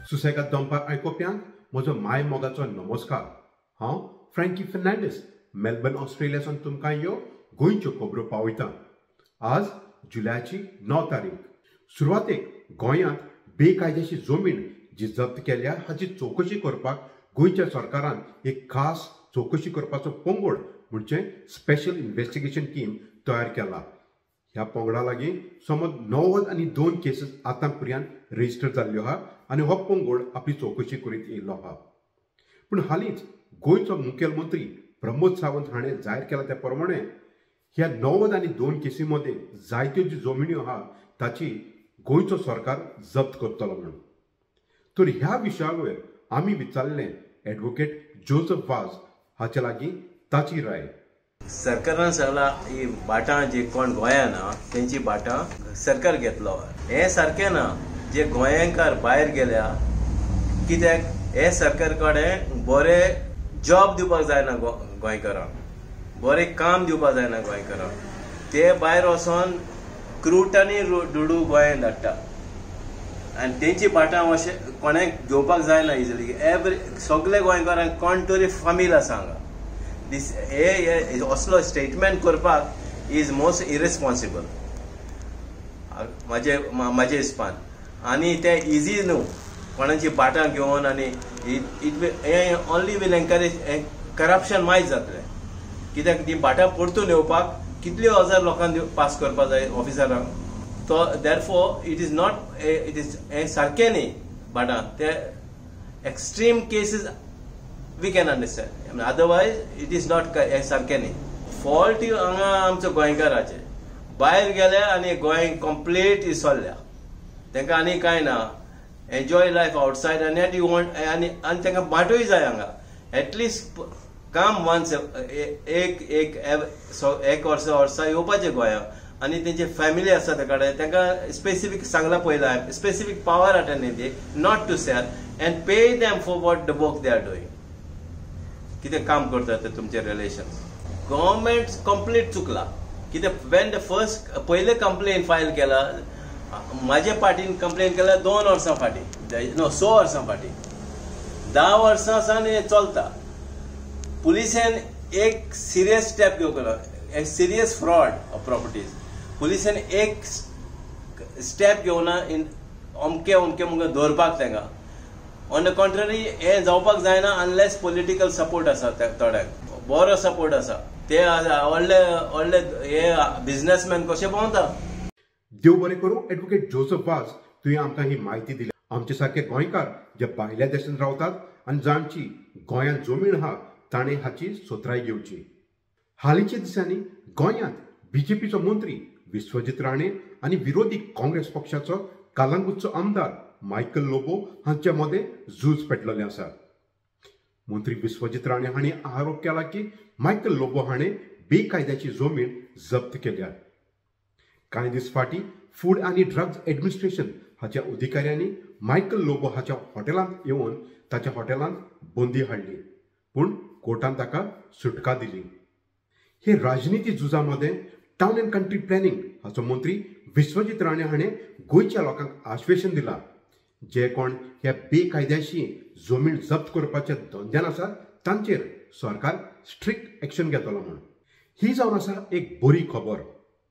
सुसेगाद दंपार आयकोप्यांक म्हजो माय मोगाचो नमस्कार। हांव फ्रँकी फर्नांडीस मेलबर्न ऑस्ट्रेलियासून तुमकां ह्यो गोंयच्यो खबरो पावयतां। आज जुलयाची 9 तारीख। सुरवातेक गोंयांत बेकायदेशी जमीन जी जप्त केल्या हाची चवकशी करपाक गोंयच्या सरकारान एक खास चवकशी करपाचो पंगड म्हणजे स्पेशल इन्व्हेस्टिगेशन टीम तयार केला। ह्या पंगडा लागीं समज 92 केसीस आतां पर्यंत रजिस्टर जाल्ल्यो आहा आनी हो पंगड आपली चवकशी करीत येयल्लो आहा। पूण हालींच गोंयचो मुखेलमंत्री प्रमोद सावंत हाणें जाहीर केला त्या प्रमाणे ह्या 92 केसी मदें जायत्यो ज्यो जमिन्यो आहा ताची गोंयचो सरकार जप्त करतलो म्हणून। तर ह्या विशया वयर आमी विचारलें एडवोकेट जोसेफ वाज हाचे लागीं ताची राय। सरकारान सांगला ही बाटां जे कोण गोंयान ना तेंची बाटां सरकार घेतलो। हे सारकें ना, जे गोंयांकार भायर गेल्या कित्याक हे सरकार कडेन बरें जॉब दिवपाक जायना गोंयकारांक, बरें काम दिवपाक जायना गोंयकारांक। ते भायर वचोन क्रूट आनी डुडू गोंयांत धाडटा आनी तेंची बाटां अशें कोणाक घेवपाक जायना इजिली। सगळे गोंयकारांक कोण तरी फामील आसा हांगा। हे असलो स्टेटमेंट करपाक इज मोस्ट इरेस्पॉन्सिबल म्हाजे हिसपान। आनी ते इजी न्हू कोणाची बाटां घेवन आनी हे ओन्ली वील एनकरेज करप्शन मायज जातलें। कित्याक ती बाटां परतून येवपाक कितल्यो हजार लोकांक पास करपाक जाय ऑफिसरांक। तो therefore it is not it is हे सारकें न्ही बाटां ते extreme cases we can understand, otherwise it is not सारकें न्ही। फॉल्ट हांगा आमचो गोंयकाराचे भायर गेले आनी गोंय कंप्लीट इसरल्या, तांकां आनी कांय ना, एन्जॉय लायफ आउटसायड आनी वॉन्ट आनी तांकां बाटूय जाय हांगा एटलिस्ट काम वन्स एक वर्सा येवपाचें गोंयांत आनी तेंचे फॅमिली आसा ते कडेन तांकां स्पेसिफीक सांगला पयला specific power attend the not to sell and pay them for what the work they are doing. कितें काम करतात ते तुमचे रिलेशन गव्हर्मेंट कंप्लीट चुकला। कित्याक वेन द फर्स्ट पयले कंप्लेन फायल केला म्हाजे पार्टीन कंप्लेन केला 2 वर्सां फाटीं, नो 6 वर्सां फाटीं, 10 वर्सां सावन हें चलता। पुलिसेन एक सिरियस स्टेप घेवना, एक सिरियस फ्रॉड ऑफ प्रॉपर्टीज पुलिसेन एक स्टेप घेवना इन अमके मुगे दवरपाक तांकां। ऑन द कॉन्ट्ररी हे जावपाक जायना अनलेस पॉलिटिकल सपोर्ट आसा थोड्याक, बरो सपोर्ट आसा। ते व्हडले व्हडले हे बिझनेसमॅन कशे भोंवता। देव बरें करूं एडवोकेट जोसेफ वाज, तुवें आमकां ही म्हायती दिली। आमचे सारके गोंयकार जे भायल्या देशांत रावतात आनी जांची गोंयांत जमीन आहा ताणें हाची सोत्राय घेवची। हालींच्या दिसांनी गोंयांत बीजेपीचो मंत्री विश्वजीत राणे आनी विरोधी काँग्रेस पक्षाचो कालांगूटचो आमदार मायकल लोबो हांच्या मदें झूज पेटलेलें आसा। मंत्री विश्वजीत राणे हांणी आरोप केला की मायकल लोबो हाणें बेकायद्याची जमीन जप्त केल्या। कांय दीस फाटीं फूड आनी ड्रग्स एडमिनिस्ट्रेशन हाच्या अधिकाऱ्यांनी मायकल लोबो हाच्या हॉटेलांत येवन ताच्या हॉटेलांत बंदी हाडली, पूण कोर्टान ताका सुटका दिली। हे राजनिती झुजा मदें टावन अँड कंट्री प्लॅनिंग हाचो मंत्री विश्वजीत राणे हाणें गोंयच्या लोकांक आश्वासन दिलां जे कोण ह्या बेकायद्याशी जमीन जप्त करपाच्या धंद्यान आसात तांचेर सरकार स्ट्रिक्ट एक्शन घेतलो म्हणून। ही जावन आसा एक बरी खबर।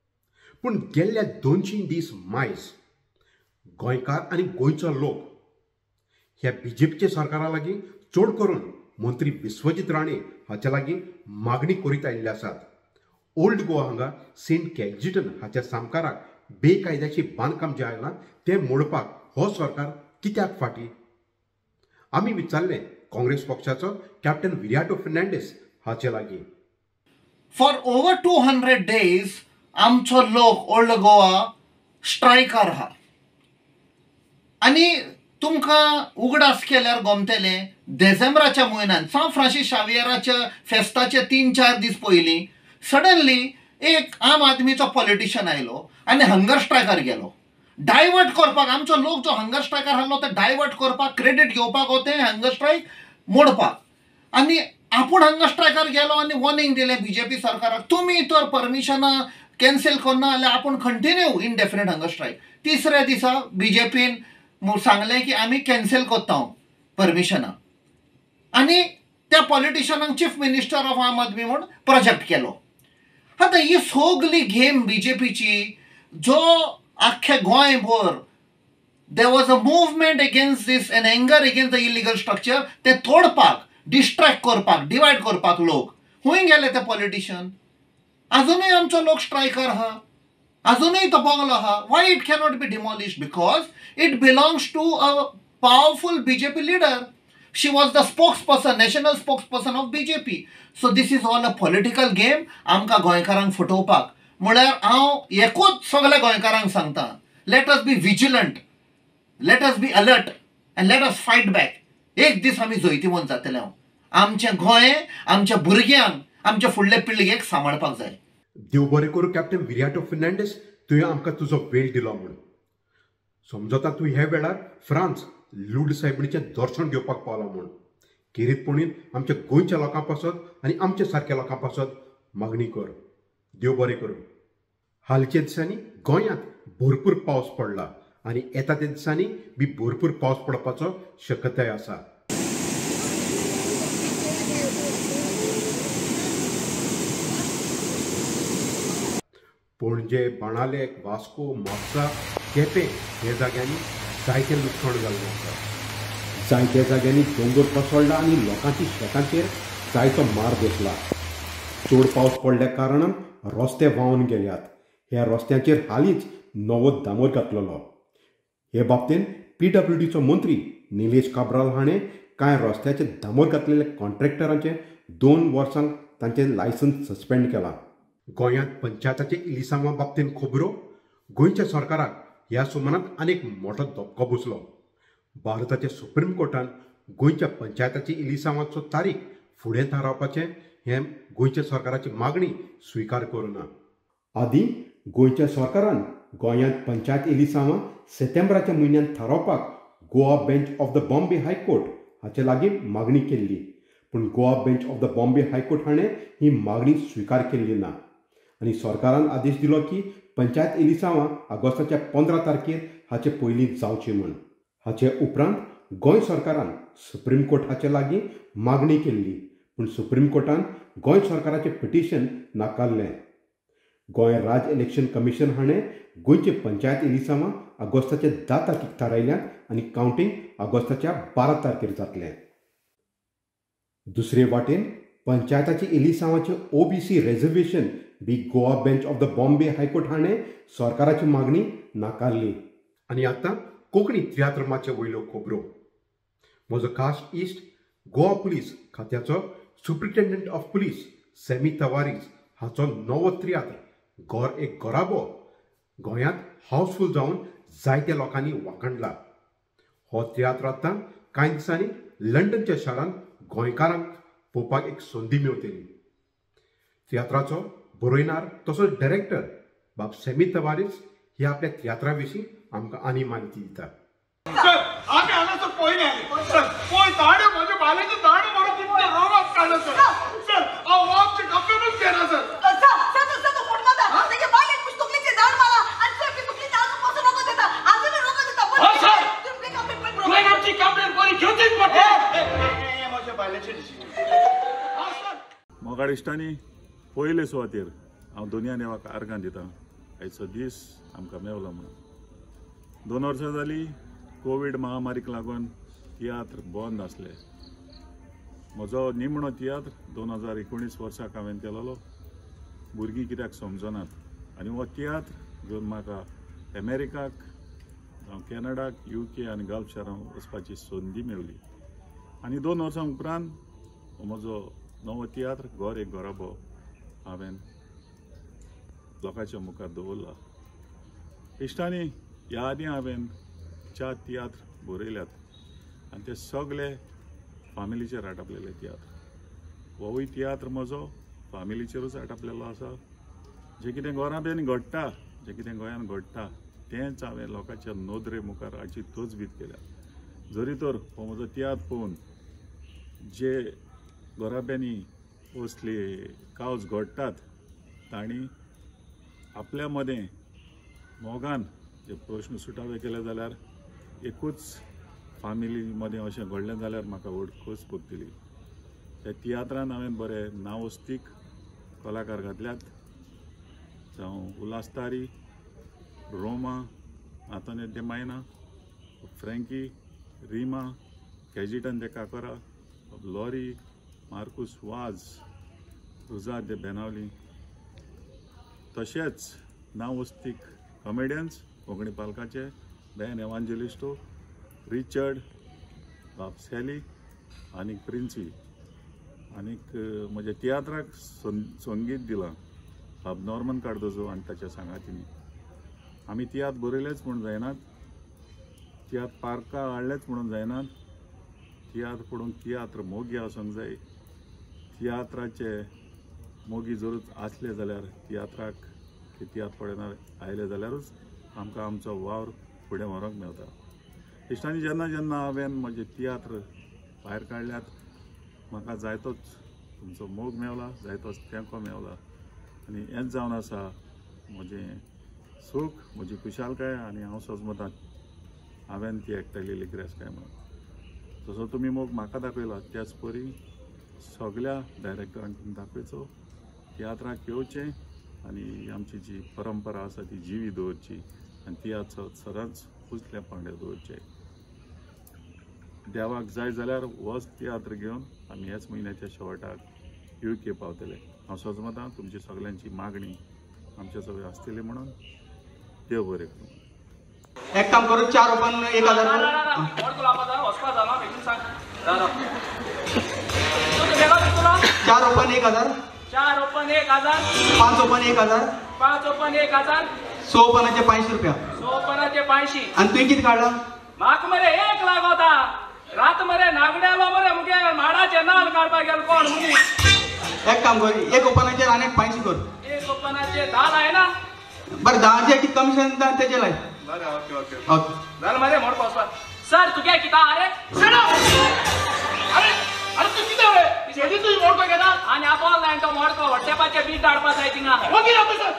पूण गेल्ल्या 200 दीस मायज गोंयकार आनी गोंयचो लोक ह्या बीजेपीच्या सरकारा लागीं चड करून मंत्री विश्वजीत राणे हाच्या लागीं मागणी करीत आयिल्ले आसात। ओल्ड गोवा हांगा सेंट कॅल्जिटन हाच्या सामकाराक बेकायद्याची बांदकाम जें आयलां तें मोडपाक हो सरकार कित्याक फाटी। आमी विचारलें काँग्रेस पक्षाचो कॅप्टन विराटो फर्नांडीस हाचे लागीं। फॉर ओवर 200 days आमचो लोक ओल्ड गोवा स्ट्रायकार आहा आनी तुमकां उगडास केल्यार गमतलें डिसेंबराच्या म्हयन्यान सान फ्रांसीस शावियराच्या फेस्ताचे 3-4 दीस पयलीं सडनली एक आम आदमीचो पॉलिटिशियन आयलो आनी हंगर स्ट्रायकार गेलो डायवर्ट करपाक। आमचो लोक जो हंगर स्ट्रायकार आहलो तो डायवर्ट करपाक क्रेडीट घेवपाक होते हंगर स्ट्रायक मोडपाक। आनी आपूण हंगर स्ट्रायकार गेलो आनी वॉर्निंग दिलें बीजेपी सरकाराक तुमी तर परमिशनां कॅन्सल करना जाल्यार आपूण कंटिन्यू इनडेफिनेट हंगर स्ट्रायक। तिसऱ्या दिसा बीजेपीन सांगलें की आमी कॅन्सल कोत्ता परमिशनां आनी त्या पॉलिटिशनाक चीफ मिनिस्टर ऑफ आम आदमी म्हूण प्रोजेक्ट केलो. आतां ही सगली गेम बीजेपीची जो आख्खे गोंयभर there was a movement against this and anger against the illegal structure ते तोडपाक डिस्ट्रॅक्ट करपाक डिवायड करपाक लोक खूंय गेले ते पॉलिटिशियन. अजूनही आमचो लोक स्ट्रायकर आहा, अजूनही तो बंगलो आहा. Why it cannot be demolished? Because it belongs to a powerful BJP leader. She was the spokesperson, national spokesperson of BJP. So this is all a political game आमकां गोंयकारांक फटोवपाक. म्हळ्यार हांव एकूच सगळ्या गोंयकारांक सांगता, let us be vigilant, let us be alert and let us fight back. एक दीस आमी जैतिवंत जातले. आमचें गोंय आमच्या भुरग्यांक आमच्या फुडले पिळगेक सांबाळपाक जाय. देव बरें करूं कॅप्टन विराटो फर्नांडीस, तुवें आमकां तुजो वेळ दिलो म्हूण. समजता तूं ह्या वेळार फ्रांस लूड सायबीणीचें दर्शन घेवपाक पावला म्हूण. किरीतपणीन आमच्या गोंयच्या लोकां पासत आनी आमच्या सारक्या लोकां पासत मागणी कर. देव बरें करूं. हालच्या दिसांनी गोंयांत भरपूर पावस पडला आनी येता त्या दिसांनी बी भरपूर पावस पडपाचो शक्यताय आसा. पणजे, बाणाले, वास्को, म्हापसा, केपें हे जाग्यांनी जायतें लुकसाण जाल्लें आसा. जायत्या जाग्यांनी दोंगर कोसळ्ळा आनी लोकांची शेतांचेर जायतो मार बसला. चड पावस पडल्या कारणान रस्ते व्हांवन गेल्यात. ह्या रस्त्यांचेर हालींच नवो दामोर घातलेलो. हे बाबतींत PWDचो मंत्री निलेश काब्राल हाणें कांय रस्त्याचे दामोर घातलेल्या कॉन्ट्रॅक्टरांचे 2 वर्सांक तांचें लायसन्स सस्पेंड केलां. गोंयांत पंचायताचे इलिसांवा बाबतींत खबरो. गोंयच्या सरकाराक ह्या सुमारांत आनीक मोठो धपको बसलो. भारताच्या सुप्रीम कोर्टान गोंयच्या पंचायताची इलिसांवाचो तारीख फुडें थारावपाचें हें गोंयच्या सरकाराची मागणी स्विकार करूना. आदीं गोंयच्या सरकारान गोंयांत पंचायत इलिसांवां सप्टेंबराच्या म्हयन्यांत थारावपाक Goa bench of the Bombay high court हाचे लागीं मागणी केल्ली. पूण Goa bench of the Bombay high court हाणें ही मागणी स्विकार केल्ली ना आनी सरकारान आदेश दिलो की पंचायत इलिसांवां ऑगस्टाच्या 15 तारखेर हाचे पयलीं जावची म्हूण. हाचे उपरांत गोंय सरकारान सुप्रीम कोर्ट हाचे लागीं मागणी केल्ली. पूण सुप्रीम कोर्टान गोंय सरकाराचें पिटिशन नाकारलें. गोंय राज्य इलेक्शन कमिशन हाणें गोंयचे पंचायत इलिसांवां ऑगस्टाच्या 10 तारखेक थारायल्यात आनी कावंटींग ऑगस्टाच्या 12 तारखेर जातलें. दुसरे वाटेन पंचायताची इलिसांवाचें OBC रिजर्वेशन बी Goa bench of the Bombay high court हाणें सरकाराची मागणी नाकारली. आनी आतां कोंकणी तियात्रमाचे वयल्यो खबरो. म्हजो खास इश्ट गोवा पुलीस खात्याचो superintendent of police Sammy Tavares हाचो नवो तियात्र घोर एक घोराबो गोंयांत हावसफूल जावन जायत्या लोकांनी वाखणला. हो तियात्र आतां कांय दिसांनी लंडनच्या शारांत गोंयकारांक पळोवपाक एक संदी मेळटली. तियात्राचो बरयणार तसोच डायरेक्टर बाब सॅमी तवारीस हे आपल्या तियात्रा विशीं आमकां आनी म्हायती दिता. मोगाळ इश्टांनी पयले सुवातेर हांव दोनया देवाक आर्गां दितां. आयचो दीस आमकां मेवलो म्हणून. 2 वर्सां जालीं कोवीड महामारीक लागून तियात्र बंद आसले. म्हजो निमणो तियात्र 2019 वर्साक हांवें केलोलो. भुरगीं कित्याक समजनात आनी हो तियात्र घेवन म्हाका अमेरिकाक, कॅनडाक, UK आनी गल्फ शारां वचपाची संदी मेळ्ळी. आनी 2 वर्सां उपरांत म्हजो नवो तियात्र घोर एक घोराबो हांवें लोकांच्या मुखार दवरला. इश्टांनी ह्या आदीं हांवें 4 तियात्र बरयल्यात आनी ते सगळे फामिलीचेर आटापलेले तियात्र. होवूय तियात्र म्हजो फामिलीचेरूच आटापलेलो आसा. जें कितें घोराबेन घडटा, जें कितें गोंयांत घडटा तेंच हांवें लोकांच्या नदरे मुखार हाची तजवीज केल्या. जरी तर हो म्हजो तियात्र पळोवन जे घोराब्यांनी असले कावज घडटात तांणी आपल्या मदें मोगान जे प्रश्न सुटावे केले जाल्यार एकूच फामिली मदें अशें घडलें जाल्यार म्हाका खोस भोगतली. त्या तियात्रान हांवें बरे नावस्तीक कलाकार घातल्यात, जावं उल्हासतारी, रोमा, आंतोनियो दे मायना, फ्रँकी, रिमा, कॅजिटन दे काकोरा, लॉरी, मार्कुस वाज, रुजा दे बेनावली. तशेंच नावस्तीक कॉमेडियन्स कोंकणी पालकाचे बॅन एवांजेलिस्टो, रिचर्ड, बाब सॅली आनीक प्रिन्सी. आनीक म्हज्या तियात्राक संगीत दिलां बाब नॉर्मन कार्दोजो आनी ताच्या सांगातींनी. आमी तियात्र बरयलेच म्हणून जायनात, तियात्र पार्कां हाडलेच म्हणून जायनात. तियात्र पडून तियात्र मोगी आसूंक जाय. तियात्राचे मोगी जरूच आसले जाल्यार तियात्राक तियात्र पळयणार आयले जाल्यारूच आमकां आमचो वावर फुडें व्हरूंक मेळटा. इश्टांनी जेन्ना जेन्ना हांवें म्हजे तियात्र भायर काडल्यात, म्हाका जायतोच तुमचो मोग मेवला, जायतोच तेंको मेवला. आनी हेंच जावन आसा म्हजें सूख, म्हजी खुशालकाय. आनी हांव सोजमतां हांवें ती एकठांयली गिरेस्त म्हणून. जसो तुमी मोग म्हाका दाखयला त्याच परी सगळ्या डायरेक्टरांक दाखयचो, तियात्राक येवचें आनी आमची जी परंपरा आसा ती जिवी दवरची आनी तियात्र सदांच उजल्या पांवड्यार दवरचें. देवाक जाय जाल्यार होच तियात्र घेवन आमी ह्याच म्हयन्याच्या शेवटाक UK पावतले. हांव सोजमतां तुमची सगळ्यांची मागणी आमचे सगळे आसतली म्हणून. देव बरें करूं. एक काम करू, 4 open 1000. 4 open 1000, 4 open 1000, 5 open 1000, 5 open 1000, 100 ओपनाचे 500 रुपया. 100 ओपनाचे 500. आणि तुवें किती काढला? म्हाका मरे 1 लागोता. रात मरे नागड्यालो मरे मुगे माडाचे नाल काडपाक गेलो कोण मुगी. एक काम कर, 1 ओपनाचे आनी 500 कर. 1 ओपनाचे 10 आहे ना. बरं 10चे किती कमिशन त्याचे लाय. बरं ओके ओके ओके. जाल मरे मोड पासवा. सर तुगे किता अरे सडो. अरे अरे तू किती रे? शेती तू मोड को घेता आणि आपण लाईन तो मोड को व्हॉट्सअपाचे बीट डाडपा जाय तिंगा. ओके रे सर.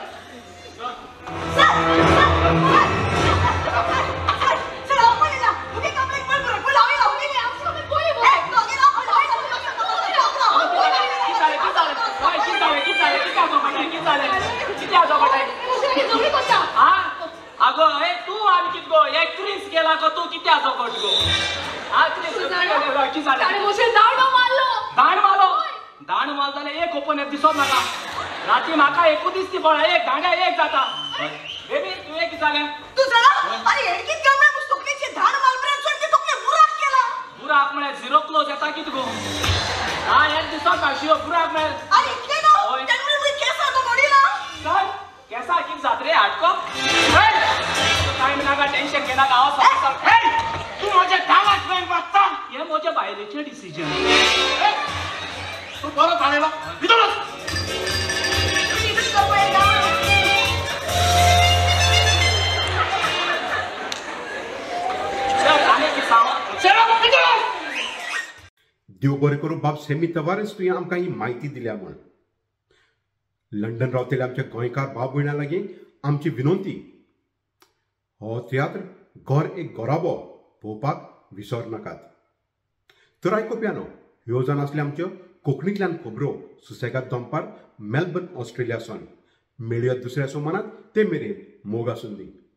अगो हे तू आनी कित गो एक क्रिस गेला को तू किती आजो कोट गो. हा क्रिस की जाले आणि मोशे दांड मारलो दांड मार जाले 1 ओपन दिसत नाका. राती म्हाका एकू दिसती पळा 1 दांड्या 1 जाता. बेबी तू एक जाले तू चला अरे हेडकीत गमला मुस्तुकलीचे दांड मारपर्यंत सोड की तुकले बुराक केला. बुराक म्हळे 0 क्लोज येता कित गो. हा एक दिसत ना शिव बुराक म्हळे अरे इतले नो त्यांनी मी केसा तो मोडीला. सर कैसा कित जात रे हाटको. टाइम नाका टेंशन घेना गावा सर. तू माझे गावात नाही वाटता. हे माझे बायलेचे डिसिजन. तू परत आलेला विदोलच. देव बरें करूं. बाब सॅमी तवारेस तुवें आमकां ही म्हायती दिल्या म्हण. लंडन रावतले आमच्या गोंयकार भाव भयणां लागीं आमची विनंती, हो तियात्र घोर एक घोराबो पळोवपाक विसर नाकात. तर आयकुप्यानो, ह्यो जावन आसल्यो आमच्यो कोंकणींतल्यान खबरो सुसेगाद दनपार मेलबर्न ऑस्ट्रेलियासून. मेळया दुसऱ्या सोमानात. ते मेरेन मोग आसूं दी.